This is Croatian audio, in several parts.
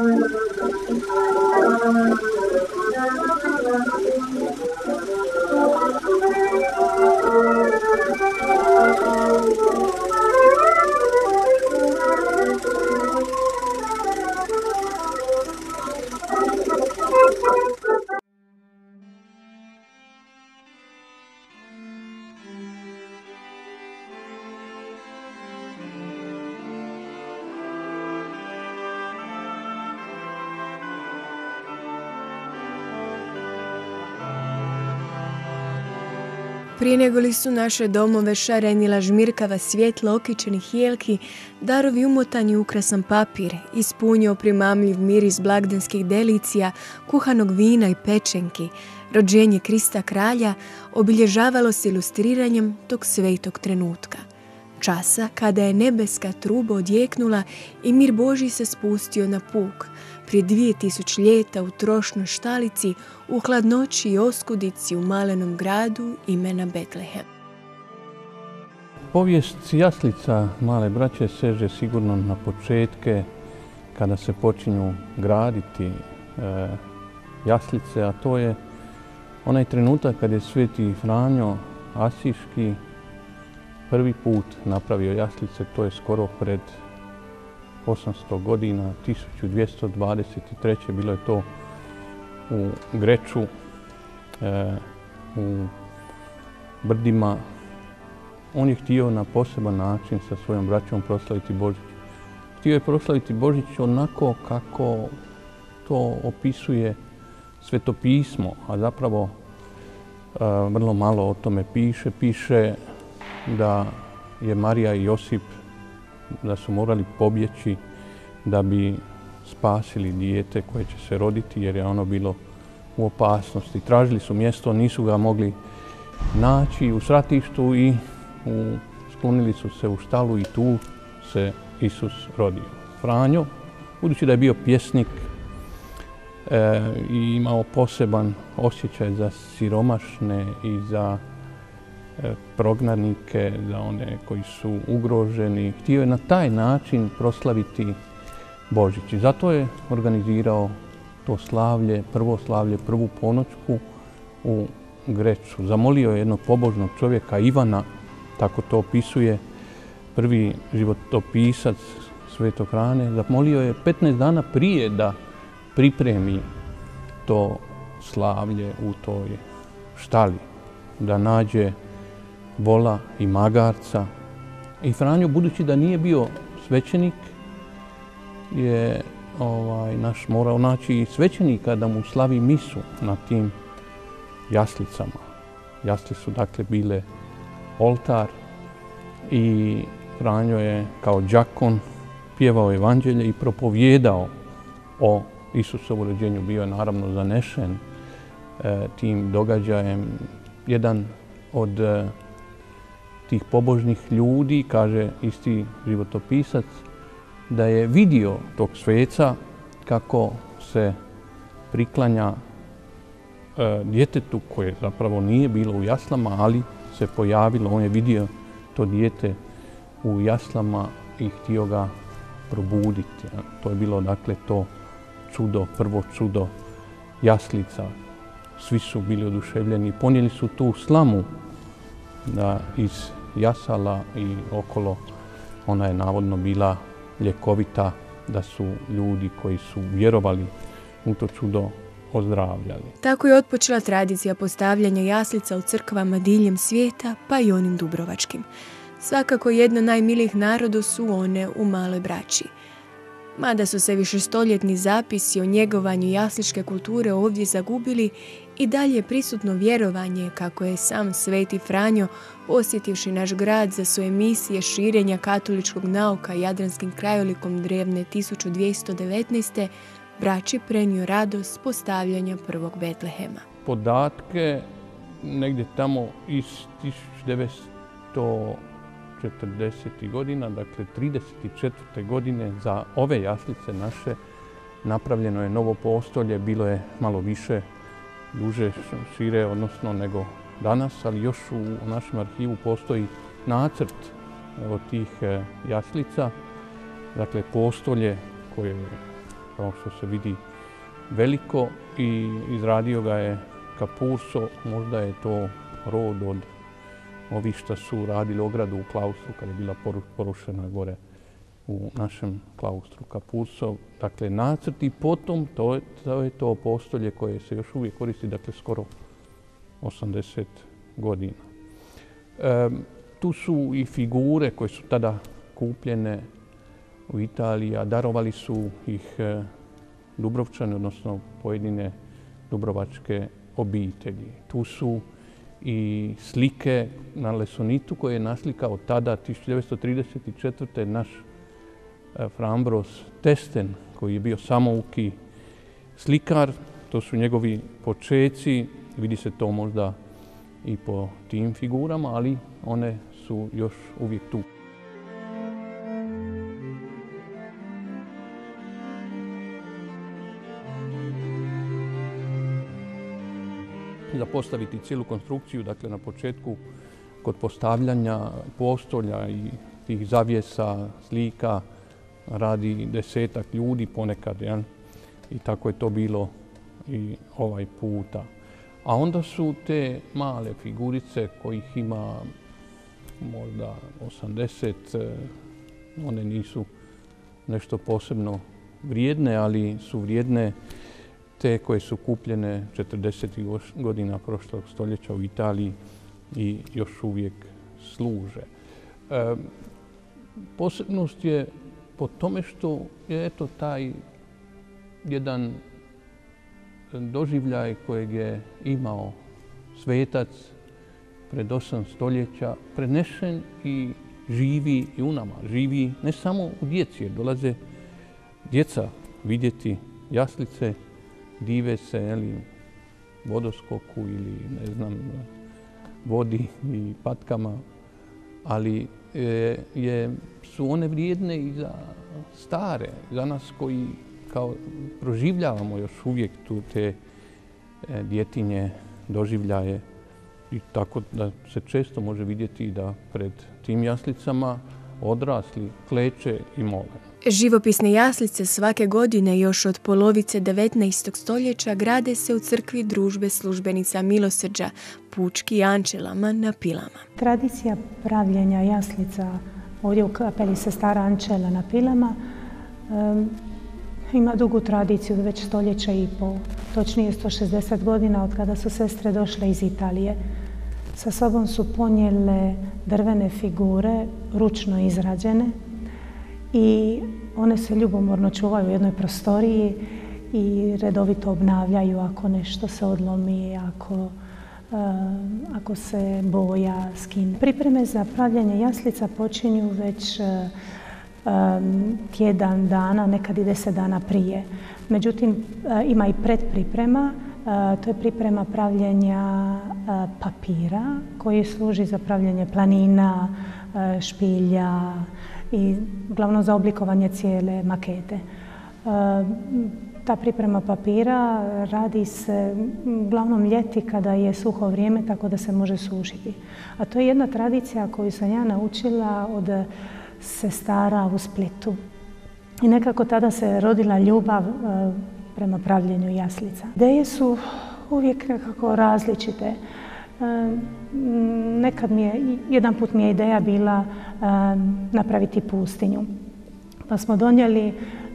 Prije nego li su naše domove šarenila žmirkava svjetla okićenih jelki, darovi umotani u ukrasan papir, ispunio primamljiv miris blagdanskih delicija, kuhanog vina i pečenki, rođenje Krista kralja obilježavalo se ilustriranjem tog svetog trenutka. Časa kada je nebeska truba odjeknula i mir Božji se spustio na puk, prije 2000 ljeta u trošnoj štalici, u hladnoći i oskudici u malenom gradu imena Betlehem. Povijest jaslica Male braće seže sigurno na početke kada se počinju graditi jaslice, a to je onaj trenutak kad je sveti Franjo Asiški prvi put napravio jaslice, to je skoro pred 800 godina, 1223. Bilo je to u Greču, u brdima. On je htio na poseban način sa svojom braćom proslaviti Božić. Htio je proslaviti Božić onako kako to opisuje Svetopismo, a zapravo vrlo malo o tome piše. Piše da je Marija i Josip, da su morali pobjeći da bi spasili dijete koje će se roditi jer je ono bilo u opasnosti. Tražili su mjesto, nisu ga mogli naći u svratištu i sklonili su se u štalu i tu se Isus rodio. Franjo, budući da je bio pjesnik i imao poseban osjećaj za siromašne i za prognanike, za one koji su ugroženi. Htio je na taj način proslaviti Božić. I zato je organizirao to slavlje, prvo slavlje, prvu ponoćku u Greču. Zamolio je jednog pobožnog čovjeka, Ivana, tako to opisuje prvi životopisac Svetog Franje. Zamolio je 15 dana prije da pripremi to slavlje u toj štali, da nađe vola i magarca. I Franjo, budući da nije bio svećenik, je naš morao naći svećenika da mu slavi misu na tim jaslicama. Jasli su dakle bile oltar i Franjo je kao đakon pjevao evanđelje i propovijedao o Isusovu rođenju. Bio je naravno zanešen tim događajem. Jedan od tih pobožnih ljudi, kaže isti životopisac, da je vidio tog sveca kako se priklanja djetetu koje zapravo nije bilo u jaslama, ali se pojavilo. On je vidio to dijete u jaslama i htio ga probuditi. To je bilo dakle to čudo, prvo čudo jaslica. Svi su bili oduševljeni. Ponijeli su tu slamu da iz jasala i okolo ona je navodno bila ljekovita, da su ljudi koji su vjerovali u to čudo ozdravljali. Tako je otpočela tradicija postavljanja jaslica u crkvama diljem svijeta, pa i onim dubrovačkim. Svakako jedno najmilijih narodu su one u Maloj braći. Mada su se višestoljetni zapisi o njegovanju jasličke kulture ovdje zagubili, i dalje je prisutno vjerovanje kako je sam sveti Franjo, posjetivši naš grad za svoje misije širenja katoličkog nauka jadranskim krajolikom drevne 1219. braći prenio radost postavljanja prvog Betlehema. Podatke negdje tamo iz 1940. godina, dakle 34. godine, za ove jaslice naše napravljeno je novo postolje, bilo je malo više, duže, šire, odnosno nego danas, ali još u našem arhivu postoji nacrt od tih jaslica, dakle postolje koje kao što se vidi, veliko i izradio ga je Capurso. Možda je to rod od ovih što su radili ogradu u klaustru kad je bila porušena gore u našem klaustru Capurso. Dakle, nacrt i potom to je to postolje koje se još uvijek koristi, dakle skoro 80 godina. Tu su i figure koje su tada kupljene u Italiji, a darovali su ih Dubrovčani, odnosno pojedine dubrovačke obitelji. Tu su i slike na lesonitu koje je naslikao tada 1934. naš Fra Ambros Testen, koji je bio samouki slikar. To su njegovi počeci, vidi se to možda i po tim figurama, ali one su još uvijek tu. Za postaviti cijelu konstrukciju, dakle na početku kod postavljanja postolja i tih zavjesa, slika, radi 10-ak ljudi ponekad, jel? I tako je to bilo i ovaj puta. A onda su te male figurice kojih ima možda 80, one nisu nešto posebno vrijedne, ali su vrijedne te koje su kupljene 40. godina prošlog stoljeća u Italiji i još uvijek služe. Posebnost je po tome što je eto taj jedan doživljaj kojeg je imao svetac pred 8 stoljeća prenešen i živi i u nama. Živi ne samo u djeci, jer dolaze djeca vidjeti jaslice, dive se vodoskoku ili ne znam, vodi i patkama, ali su one vrijedne i za stare, za nas koji kao proživljavamo još uvijek tu te djetinje doživljaje. I tako da se često može vidjeti da pred tim jaslicama odrasli kleče i mole. Živopisne jaslice svake godine još od polovice 19. stoljeća grade se u crkvi Družbe službenica milosrđa, Pučki Ančelama na Pilama. Tradicija pravljenja jaslica ovdje u kapeli Sestara Ančela na Pilama ima dugu tradiciju, već stoljeća i pol, točnije 160 godina od kada su sestre došle iz Italije. Sa sobom su ponijele drvene figure, ručno izrađene, i one se ljubomorno čuvaju u jednoj prostoriji i redovito obnavljaju ako nešto se odlomi, ako se boja skine. Pripreme za pravljenje jaslica počinju već tjedan dana, nekad i 10 dana prije. Međutim, ima i predpriprema. To je priprema pravljenja papira koji služi za pravljenje planina, špilja i uglavnom za oblikovanje cijele makete. Ta priprema papira radi se uglavnom ljeti kada je suho vrijeme, tako da se može sušiti. A to je jedna tradicija koju sam ja naučila od sestara u Splitu. I nekako tada se rodila ljubav prema pravljenju jaslica. Ideje su uvijek nekako različite. Jedan put mi je ideja bila napraviti pustinju. Pa smo donijeli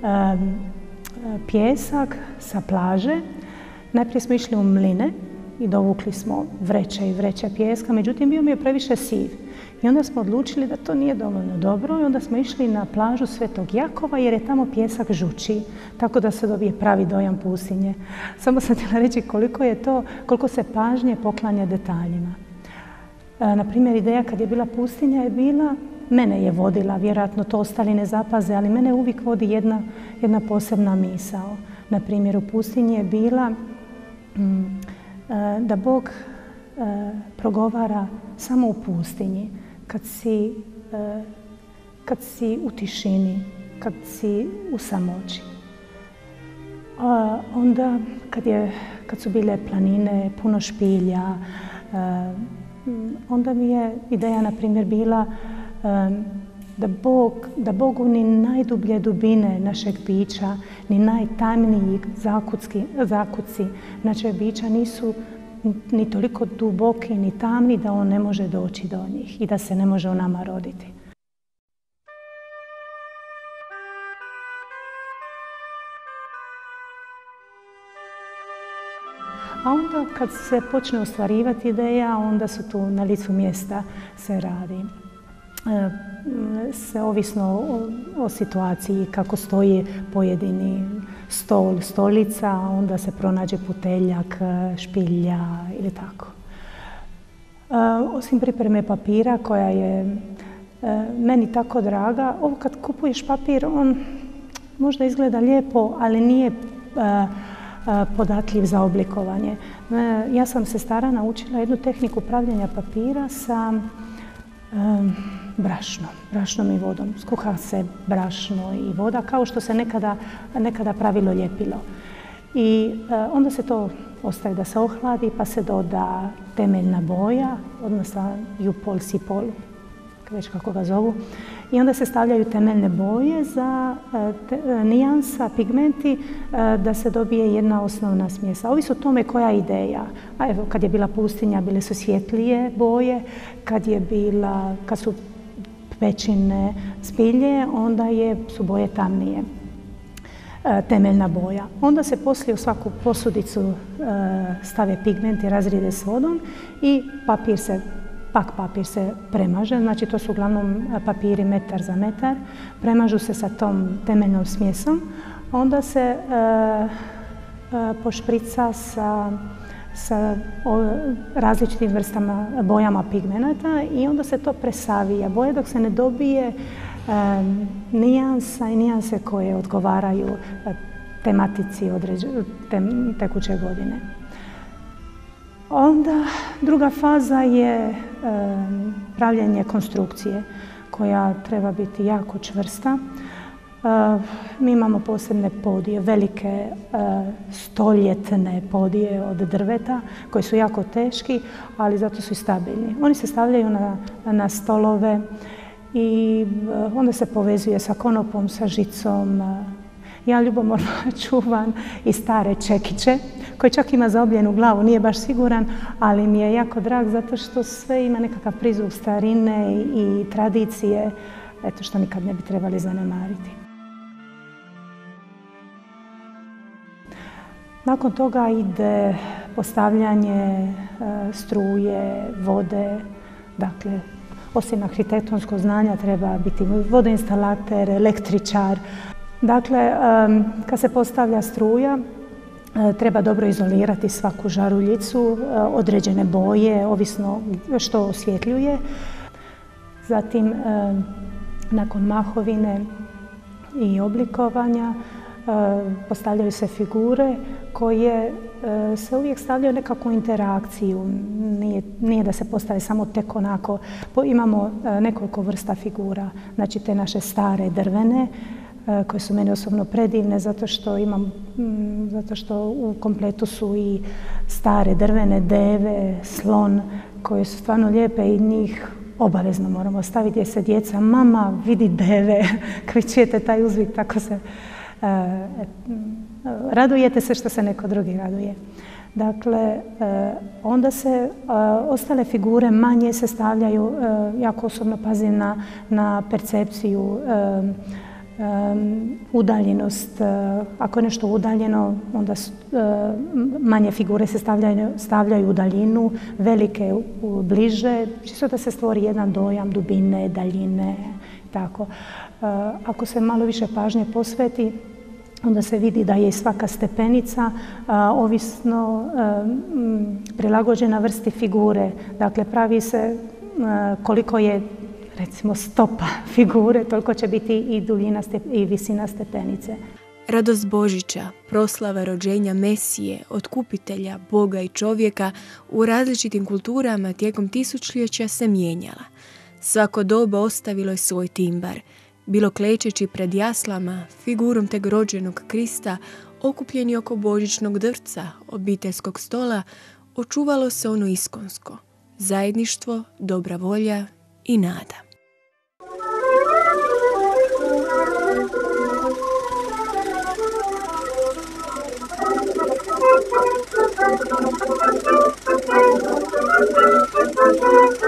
pijesak sa plaže. Najprije smo išli u mline i dovukli smo vreće i vreće pijeska, međutim bio mi je previše siv. I onda smo odlučili da to nije dovoljno dobro i onda smo išli na plažu Svetog Jakova jer je tamo pijesak žučiji, tako da se dobije pravi dojam pustinje. Samo sam htjela reći koliko se pažnje poklanja detaljima. Na primjer, ideja kad je bila pustinja je bila, mene je vodila, vjerojatno to ostali ne zapaze, ali mene uvijek vodi jedna posebna misao. Na primjer, u pustinji je bila da Bog progovara samo u pustinji, kad si u tišini, kad si u samoći. Onda kad su bile planine, puno špilja, onda mi je ideja, na primjer, bila da Bogu ni najdublje dubine našeg bića, ni najtamniji zakuci našeg bića nisu ni toliko duboki, ni tamni da on ne može doći do njih i da se ne može u nama roditi. A onda kad se počne ostvarivati ideja, onda su tu na licu mjesta se radi. Se ovisno o situaciji, kako stoji pojedini stol, stolica, onda se pronađe puteljak, špilja ili tako. Osim pripreme papira koja je meni tako draga, ovo kad kupuješ papir, on možda izgleda lijepo, ali nije podatljiv za oblikovanje. Ja sam se stara naučila jednu tehniku pravljenja papira sa brašnom i vodom. Skuha se brašno i voda kao što se nekada pravilo ljepilo. I onda se to ostavi da se ohladi pa se doda temeljna boja, odnosno jupol, sipol, već kako ga zovu. I onda se stavljaju temeljne boje za nijansa, pigmenti, da se dobije jedna osnovna smjesa. Ovisno o tome koja je ideja. A evo, kad je bila pustinja, bile su svjetlije boje, kad su pećine spilje, onda su boje tamnije, temeljna boja. Onda se poslije u svaku posudicu stave pigmenti, razrijede s vodom i pak papir se premaže, znači to su uglavnom papiri metar za metar, premažu se sa tom temeljnom smjesom, onda se pošprica sa različitim vrstama bojama pigmenata i onda se to presavija boje dok se ne dobije nijanse koje odgovaraju tematici tekuće godine. Onda druga faza je pravljenje konstrukcije koja treba biti jako čvrsta. Mi imamo posebne podije, velike stoljetne podije od drveta koji su jako teški, ali zato su i stabilni. Oni se stavljaju na stolove i onda se povezuje sa konopom, sa žicom. Ja ljubomorno čuvam i stare čekiće koji čak ima zaobljenu glavu, nije baš siguran, ali mi je jako drag zato što sve ima nekakav prizvuk starine i tradicije, eto što nikad ne bi trebali zanemariti. Nakon toga ide postavljanje struje, vode, dakle osim arhitektonskog znanja treba biti vodoinstalater, električar. Dakle, kad se postavlja struja, treba dobro izolirati svaku žaruljicu, određene boje, ovisno što osvjetljuje. Zatim, nakon mahovine i oblikovanja, postavljaju se figure koje se uvijek stavljaju nekakvu interakciju. Nije da se postave samo tek onako. Imamo nekoliko vrsta figura, znači te naše stare drvene, koje su meni osobno predivne zato što u kompletu su i stare drvene deve, slon, koje su stvarno lijepe i njih obavezno moramo staviti gdje se djeca, mama vidi deve, kad čujete taj uzvik, tako se radujete se što se neko drugi raduje. Dakle, onda se ostale figure manje se stavljaju, jako osobno pazim na percepciju, udaljenost. Ako je nešto udaljeno, onda manje figure se stavljaju u daljinu, velike bliže, čisto da se stvori jedan dojam dubine, daljine, tako. Ako se malo više pažnje posveti, onda se vidi da je svaka stepenica ovisno prilagođena vrsti figure. Dakle, pravi se koliko je recimo stopa figure, toliko će biti i duljina i visina stepenice. Radost Božića, proslava rođenja Mesije, otkupitelja, Boga i čovjeka u različitim kulturama tijekom tisućljeća se mijenjala. Svako doba ostavilo je svoj timbar. Bilo klečeći pred jaslama, figurom teg rođenog Krista, okupljeni oko božićnog drvca, obiteljskog stola, očuvalo se ono iskonsko, zajedništvo, dobra volja i nada. Thank you.